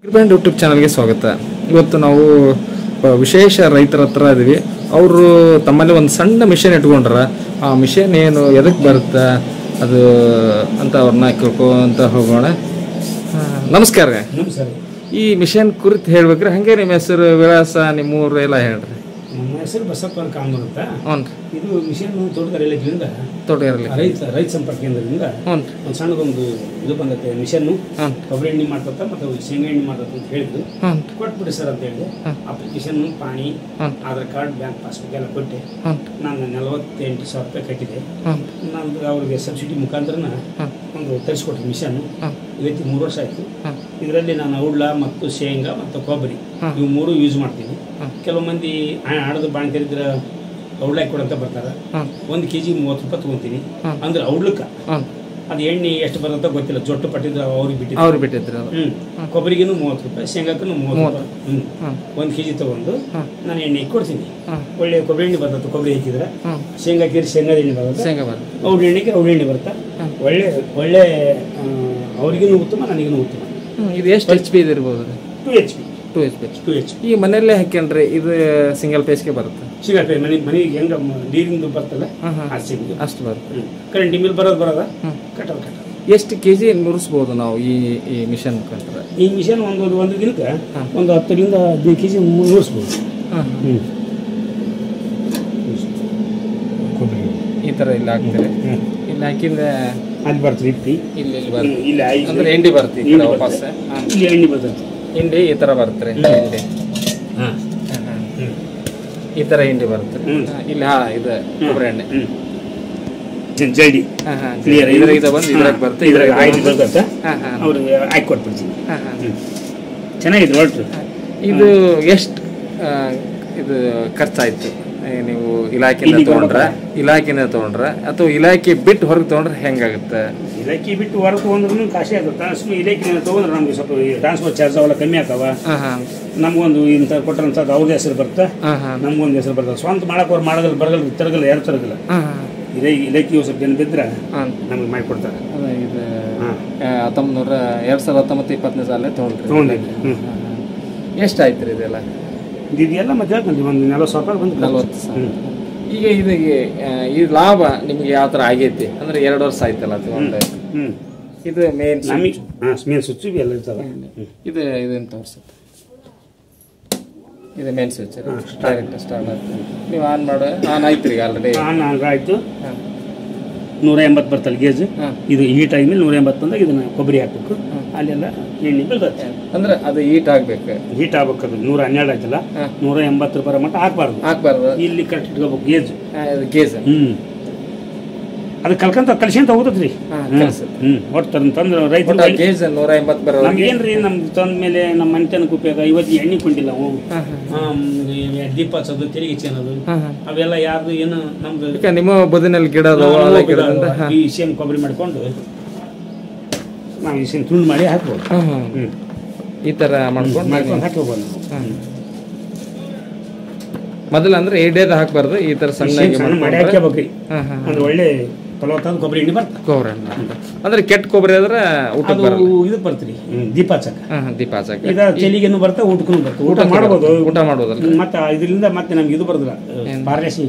Brand YouTube ಚಾನಲ್ಗೆ ಸ್ವಾಗತ. ಇವತ್ತು ನಾವು ವಿಶೇಷ ರೈತರ ಹತ್ರ ಇದೀವಿ. ಅವರು ತಮ್ಮಲ್ಲಿ ಒಂದು ಸಣ್ಣ ಮಿಷನ್ ಇಟ್ಕೊಂಡ್ರ. ಆ ಮಿಷನ್ ಏನು ಎದಕ್ಕೆ ಬರುತ್ತೆ ಅದು ಅಂತ ಅವ್ರನ್ನ ಕೇಳ್ಕೊಂತ ಹೋಗೋಣ. ನಮಸ್ಕಾರ. ಈ ಮಿಷನ್ ಕುರಿತು ಹೇಳ್ಬೇಕ್ರಿ, ಹಂಗೆ ನಿಮ್ಮ ಹೆಸರು, ವಿಳಾಸ, ನಿಮ್ಮೂರು ಎಲ್ಲ ಹೇಳ್ರಿ. ನಮ್ಮ ಹೆಸರು ಬಸಪ್ಪ ಕಾಮೂರ್ ಅಂತ. ಇದು ಮಿಷನ್ ತೋಟಗಾರಿಕೆಯಿಂದ ರೈತ ಸಂಪರ್ಕ ಕೇಂದ್ರದಿಂದ ಒಂದು ಸಣ್ಣದೊಂದು ಇದು ಬಂದತ್ತೆ ಮಿಷನ್. ಕೊಬ್ಬರಿ ಎಣ್ಣೆ ಮಾಡ್ತತ್ತ ಮತ್ತು ಶೇಂಗಾ ಎಣ್ಣೆ ಮಾಡ್ತತ್ತ ಅಂತ ಹೇಳಿದ್ರು. ಕೊಟ್ಬಿಡಿ ಸರ್ ಅಂತ ಹೇಳಿದೆ. ಅಪ್ಲಿಕೇಶನ್, ಪಾಣಿ, ಆಧಾರ್ ಕಾರ್ಡ್, ಬ್ಯಾಂಕ್ ಪಾಸ್ಬುಕ್ ಎಲ್ಲ ಕೊಟ್ಟೆ. ನಾನು 48,000 ರೂಪಾಯಿ ಕಟ್ಟಿದೆ. ನಾನು ಅವ್ರಿಗೆ ಸಬ್ಸಿಡಿ ಮುಖಾಂತರನ ಒಂದು ತರಿಸ್ಕೊಟ್ರಿ ಮಿಷನ್. ಇವತ್ತು 3 ವರ್ಷ ಆಯ್ತು. ಇದರಲ್ಲಿ ನಾನು ಔಡ್ಲ ಮತ್ತು ಶೇಂಗಾ ಮತ್ತು ಕೊಬ್ಬರಿ ಇವು 3 ಯೂಸ್ ಮಾಡ್ತೀನಿ. ಕೆಲವು ಮಂದಿ ಹಣದ ಬಾಣ್ಕರಿದ್ರ ಔಡ್ಲಾಕಿ ಕೊಡಂತ ಬರ್ತಾರೆ. 1 kg 30 ರೂಪಾಯಿ ತಗೊಂತೀನಿ. ಅಂದ್ರೆ ಔಡ್ಲಕ್ಕ ಅದು ಎಣ್ಣೆ ಎಷ್ಟು ಬರುತ್ತೆ ಗೊತ್ತಿಲ್ಲ, ಜೊಟ್ಟು ಪಟ್ಟಿದ್ರು ಅವ್ರಿಗೆ ಬಿಟ್ಟಿದ್ರು. ಕೊಬ್ಬರಿಗೂ 30 ರೂಪಾಯಿ, ಶೇಂಗಾಕ್ಕೂ 30 ರೂಪಾಯಿ. 1 kg ತಗೊಂಡು ನಾನು ಎಣ್ಣೆ ಕೊಡ್ತೀನಿ. ಒಳ್ಳೆ ಕೊಬ್ಬರಿ ಎಣ್ಣೆ ಬರ್ತದೆ. ಕೊಬ್ಬರಿ ಹಾಕಿದ್ರೆ ಶೇಂಗಾ ಹಾಕಿದ್ರೆ ಶೇಂಗಾದ ಎಣ್ಣೆ ಬರುತ್ತೆ. ಔಡ್ ಎಣ್ಣೆಗೆ ಔಡ್ ಎಣ್ಣೆ ಬರುತ್ತೆ. ಒಳ್ಳೆ ಅವ್ರಿಗೂ ಉತ್ತಮ, ನನಗೂ ಉತ್ತಮ. ಇದು ಎಷ್ಟು HP ಇದಿರ್ಬೋದು? 2 HP. ಈ ಮನೆಯಲ್ಲೇ ಹಾಕ್ಯಂಡ್ರಿ ಇದು ಸಿಂಗಲ್ ಪೇಸ್ಗೆ ಬರುತ್ತೆ? ಸಿಂಗಲ್ ಪೇಸ್ ಮನೆಗೆ ಹೆಂಗ ನೀರಿಂದು ಬರ್ತಲ್ಲ ಅಷ್ಟು ಬರುತ್ತೆ. ಕರೆಂಟ್ ಬಿಲ್ ಬರೋದ ಕಟ್ಟ. ಎಷ್ಟು kg ನುರಿಸ್ಬೋದು ನಾವು ಈ ಮಿಷನ್ ಮುಖಾಂತರ? ಈ ಮಿಷನ್ ಒಂದು ದಿನಕ್ಕೆ ಒಂದು 10 ರಿಂದ 15 kg ನುರಿಸ್ಬೋದು. ಈ ಥರ ಇಲ್ಲಿ ಹಾಕ್ತಾರೆ. ಇಲ್ಲಿ ಹಾಕಿಂದ ಅಲ್ಲಿ ಬರ್ತದೆ ಹಿಟ್ಟಿ. ಇಲ್ಲಿ ಅಂದ್ರೆ ಎಂಡಿ ಬರ್ತದೆ. ವಾಪಸ್ ಇಲ್ಲಿ ಎಣ್ಣೆ ಬರ್ತದೆ. ಹಿಂಡಿ ಈ ಥರ ಬರ್ತಾರೆ. ಹಿಂಡಿ ಈ ಥರ ಹಿಂಡಿ ಬರುತ್ತೆ. ಇಲ್ಲಿ ಇದು ಕೊಬ್ಬರಿ ಎಣ್ಣೆ ಜಲ್ದಿ ಇದು ಬಂದು ಇದ್ರಾಗ ಬರುತ್ತೆ. ಇದ್ರಾಗ ಆಯಿಲ್ ಬರ್ತದೆ. ಅವ್ರಿಗೆ ಹಾಕಿ ಕೊಟ್ಬಿಡ್ತೀನಿ. ಚೆನ್ನಾಗಿದೆ ಒಟ್ಟು. ಇದು ಎಷ್ಟು ಇದು ಖರ್ಚಾಯ್ತು? ನೀವು ಇಲಾಖೆಯಿಂದ ತೊಗೊಂಡ್ರೆ ಅಥವಾ ಇಲಾಖೆ ಬಿಟ್ಟು ಹೊರಗೆ ತೊಗೊಂಡ್ರೆ ಹೆಂಗಾಗುತ್ತೆ? ಇಲಾಖೆ ಬಿಟ್ಟು ಹೊರಗೆ ತೊಗೊಂಡ್ರು ಕಾಶಿ ಆಗುತ್ತೆ. ಸುಮ್ಮನೆ ಇಲಾಖೆ ತೊಗೊಂಡ್ರೆ ನಮ್ಗೆ ಸ್ವಲ್ಪ ಟ್ರಾನ್ಸ್ಫರ್ ಚಾರ್ಜ್ ಅವೆಲ್ಲ ಕಮ್ಮಿ ಆಗ್ತಾವ. ನಮ್ಗೊಂದು ಇಂಥ ಕೊಟ್ಟರಂಥದ್ದು ಅವ್ರದ್ದು ಹೆಸರು ಬರುತ್ತೆ, ನಮ್ಗೊಂದು ಹೆಸರು ಬರ್ತದೆ. ಸ್ವಂತ ಮಾಡಕ್ಕೆ ಅವ್ರು ಮಾಡೋದ್ರಲ್ಲಿ ಬರಗಲ್ಲ, ತಿರಗಲ್ಲ, ಯಾರು ತಿರಗಲ್ಲ. ಇಲಾಖೆಯು ಸ್ವಲ್ಪ ಜನ ಬಿದ್ದರೆ ನಮ್ಗೆ ಮಾಡಿಕೊಡ್ತಾರೆ. ಇದು 2019-20 ಸಾಲ ತೊಗೊಂಡ್ರಿ. ಎಷ್ಟಾಯ್ತು ರೀ ಇದೆಲ್ಲ? ಇದೆಲ್ಲ ಮತ್ತೆ ಹೇಳ್ತೀನಿ ಒಂದು 40,000 ರೂಪಾಯಿ ಬಂದು 40,000. ಈಗ ಈ ಲಾಭ ನಿಮ್ಗೆ ಯಾವ ಥರ ಆಗೈತಿ ಅಂದ್ರೆ 2 ವರ್ಷ ಆಯ್ತಲ್ಲ ತಗೊಂಡು. ಇದು ಮೇನ್ ಸ್ವಿಚ್ ಎಲ್ಲ ಇರ್ತದೆ. ಇದು ಇದನ್ನು ತೋರಿಸುತ್ತೆ. ಇದು ಮೇನ್ ಸ್ವಿಚ್ ಡೈರೆಕ್ಟ್ ಸ್ಟಾರ್ಟ್ ಆಗ್ತದೆ. ನೀವು ಆನ್ ಆಯ್ತು ರೀ ಆಲ್ರೆಡಿ. ಆನ್ ಆಯಿತು. 180 ಬರ್ತಲ್ಲ ಗೇಜ್. ಇದು ಹೀಟ್ ಆದ್ಮೇಲೆ 180 ಬಂದಾಗ ಇದನ್ನ ಕೊಬ್ಬರಿ ಹಾಕ್ಬೇಕು. ಅಲ್ಲೆಲ್ಲ ಎಣ್ಣೆ ಬರ್ತದೆ. ಅಂದ್ರೆ ಅದು ಹೀಟ್ ಆಗ್ಬೇಕು. ಹೀಟ್ ಆಗ್ಬೇಕು. ಅದು 112 ಆಯ್ತಲ್ಲ, 180 ರೂಪಾಯಿ ಮಟ್ಟ ಹಾಕ್ಬಾರ್ದು. ಇಲ್ಲಿ ಕರೆಕ್ಟ್ ಇಟ್ಕೋಬೇಕು ಗೇಜ್. ಅದು ಕಲ್ಸ್ಕೊಂತ ಹೋಗ್ತದ್ರಿ. ಒಟ್ಟು ತಂದ್ರೆ ರೈತ ಗೇಜ್ 180 ಬರೋ ನಮ್ಗೇನ್ರಿ ನಮ್ಗೆ ತಂದ ಮೇಲೆ ನಮ್ಮ ಮನೆತನಕ್ಕೆ ಉಪಯೋಗ. ಇವತ್ತು ಎಣ್ಣೆ ಕೊಂಡಿಲ್ಲ ನಾವು. ದೀಪ ಹಚ್ಚೋದು, ತೆರಿಗೆ ಚೆನ್ನೋದು ಅವೆಲ್ಲ ಯಾರ್ದು ಏನು ನಮ್ದು ನಿಮ್ಮ ಬದುನಲ್ಲಿ ಗಿಡ ಈ ಸೇಮ್ ಕೊಬ್ಬರಿ ಮಾಡ್ಕೊಂಡು ನಾವು ಈ ಸೇಮ್ ತುಂಡು ಮಾಡಿ ಹಾಕ್ಬೋದು. ಈ ತರ ಮಾಡ್ಕೊಂಡು ಹಾಕ್ಬೋದು. ಮೊದಲ ಅಂದ್ರೆ ಎಡೆದ ಹಾಕ್ಬಾರ್ದು, ಈ ತರ ಸಣ್ಣ ಮಾಡಿ ಹಾಕ್ಬೇಕ್ರಿ. ಅಂದ್ರೆ ಒಳ್ಳೆ ಫಲವತ್ತಾದ ಕೊಬ್ಬರಿ ಎಣ್ಣೆ ಬರ್ತದೆ. ಕೊಬ್ಬರಿ ಅಂದ್ರೆ ಕೆಟ್ಟ ಕೊಬ್ಬರಿ ಆದ್ರೆ ಇದಕ್ಕೆ ಬರ್ತೀರಿ ದೀಪ ಹಚ್ಚಕ್ಕೆ. ಈಗ ಚಳಿಗೇನು ಬರ್ತಾ ಊಟಕ್ಕೂ ಬರ್ತದೆ. ಊಟ ಮಾಡ್ಬೋದು. ಮತ್ತೆ ಇದರಿಂದ ಮತ್ತೆ ನಮ್ಗೆ ಇದು ಬರೋದಿಲ್ಲ, ಪಾರ್ಲೇಸಿ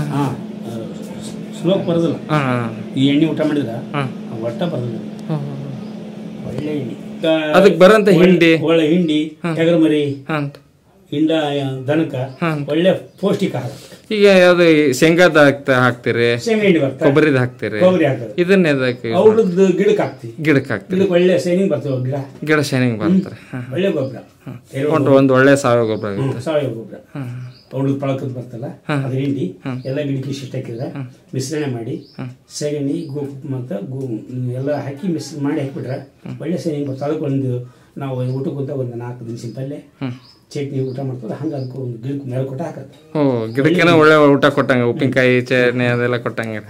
ಸ್ಲೋಕ್ ಬರೋದಿಲ್ಲ. ಈ ಎಣ್ಣೆ ಊಟ ಮಾಡಿದ್ರೆ ಒಟ್ಟ ಬರೋದಿಲ್ಲ. ಒಳ್ಳೆ ಎಣ್ಣೆ ಅದಕ್ಕೆ ಬರಂತ ಒಳ್ಳೆ ಹಿಂಡಿ, ಟಗರ್ಮರಿ, ಹಿಂಡ, ದನಕ ಒಳ್ಳೆ ಪೌಷ್ಟಿಕ ಆಹಾರ. ಈಗ ಯಾವ್ದು ಶೇಂಗಾದ ಹಾಕ್ತಿರಿ, ಶೇಂಗಾ ಎಣ್ಣೆ ಬರ್ತದೆ, ಕೊಬ್ಬರಿದ ಹಾಕ್ತಿರಿ. ಇದನ್ನ ಔಡದ ಗಿಡಕ್ಕೆ ಹಾಕ್ತಿರಿ. ಒಳ್ಳೆ ಶೈನಿಂಗ್ ಬರ್ತದೆ. ಗಿಡ ಶೈನಿಂಗ್ ಬರ್ತಾರೆ. ಒಳ್ಳೆ ಗೊಬ್ಬರ, ಒಂದು ಒಳ್ಳೆ ಸಾವಯವ ಗೊಬ್ಬರ ಆಗುತ್ತೆ. ಸಾವಯವ ಗೊಬ್ಬರ ಔಡದ ಪಳಕದ್ ಬರ್ತಲ್ಲ, ಅದ್ರ ಹಿಂಡಿ ಎಲ್ಲ ಗಿಡಕ್ಕೆ ಇಷ್ಟ ಹಾಕಿದ್ರೆ ಮಿಶ್ರಣ ಮಾಡಿ ಸಗಣಿ ಮತ್ತು ಎಲ್ಲ ಹಾಕಿ ಮಾಡಿ ಹಾಕಿಬಿಟ್ರೆ ಒಳ್ಳೆ ಶೈನಿಂಗ್ ಬರ್ತದೆ. ಅದಕ್ಕೊಂದು ನಾವು ಊಟಕ್ಕಂತ ಒಂದು 4 ದಿನಸಿನ ಪಲ್ಯ, ಚಟ್ನಿ ಊಟ ಮಾಡ್ತದೆ. ಹಂಗೆ ಅದಕ್ಕೆ ಒಂದು ಗಿಡಕ್ಕೆ ಮೇಲೆ ಕೊಟ್ಟು ಹಾಕತ್ತೆ. ಗಿಡಕ್ಕೆ ಒಳ್ಳೆ ಊಟ ಕೊಟ್ಟಂಗೆ, ಉಪ್ಪಿನಕಾಯಿ, ಚಟ್ನಿ ಅದೆಲ್ಲ ಕೊಟ್ಟಂಗೆ.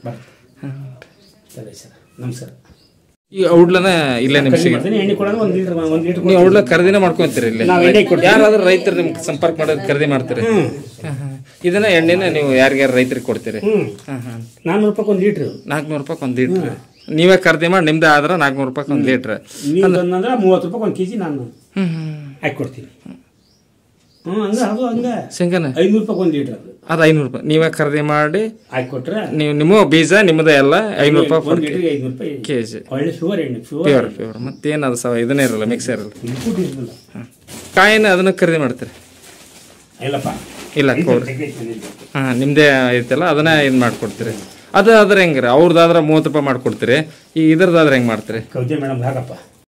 ಸರಿ ಸರ್, ನಮಸ್ಕಾರ. ಈ ಔಡ್ಲನ ಇಲ್ಲೇ ನಿಮ್ಗೆ ನೀವು ಔಡ್ಲ ಖರೀದಿನ ಮಾಡ್ಕೊಂತೀರಿ ಇಲ್ಲಿ? ಯಾರಾದ್ರೂ ರೈತರು ನಿಮ್ಗೆ ಸಂಪರ್ಕ ಮಾಡೋದು ಖರೀದಿ ಮಾಡ್ತೀರಿ? ಇದನ್ನ ಎಣ್ಣೆನ ನೀವು ಯಾರ್ಯಾರು ರೈತರಿಗೆ ಕೊಡ್ತೀರಿ? 400 ರೂಪಾಯಿ 1 ಲೀಟ್ರ್. 400 ರೂಪಾಯಿ 1 ಲೀಟ್ರ್ ನೀವೇ ಖರೀದಿ ಮಾಡಿ ನಿಮ್ದೇ ಆದ್ರೆ 400 ರೂಪಾಯಿ 1 ಲೀಟ್ರ್. 30 ರೂಪಾಯಿ 1 kg ನಾನು ಹಾಕಿ ಕೊಡ್ತೀನಿ. ಹಂಗ ಅದು ಹಂಗ ಶೇಂಗಾನ 500 ರೂಪಾಯಿ 1 ಲೀಟರ್ ಅದು 500 ರೂಪಾಯಿ ನೀವೇ ಖರೀದಿ ಮಾಡಿ ಹಾಕಿ ಕೊಟ್ರೆ ನೀವು ನಿಮ್ಮ ಬೀಜ ನಿಮ್ಮದೇ ಎಲ್ಲ 500 ರೂಪಾಯಿ 1 ಲೀಟರ್ಗೆ 500 ರೂಪಾಯಿ ಕೆಜಿ. ಒಳ್ಳೆ ಪ್ಯೂರ್ ಎಣ್ಣೆ ಪ್ಯೂರ್ ಮತ್ತೇನದು ಇದನ್ನೇ ಇರಲ್ಲ ಮಿಕ್ಸ್ ಇರಲ್ಲ. ಇನ್ಪುಟ್ ಇರಲಿಲ್ಲ. ಕಾಯಿನ ಅದನ್ನ ಖರೀದಿ ಮಾಡ್ತೀರಿ? ಇಲ್ಲಪ್ಪ ಇಲ್ಲ ಹಾಂ ನಿಮ್ಮದೇ ಐತಲ್ಲ ಅದನ್ನ ಇದು ಮಾಡ್ಕೊಡ್ತೀರಿ. ಅದು ಆದ್ರೆ ಹೆಂಗ್ರಿ ಅವ್ರದ್ದಾದ್ರೆ 30 ರೂಪಾಯಿ ಮಾಡ್ಕೊಡ್ತೀರಿ, ಈ ಇದ್ರದ್ದಾದ್ರೆ ಹೆಂಗೆ ಮಾಡ್ತೀರಿ? ಕವಿತೆ ಮೇಡಮ್ ಹಾಕಪ್ಪ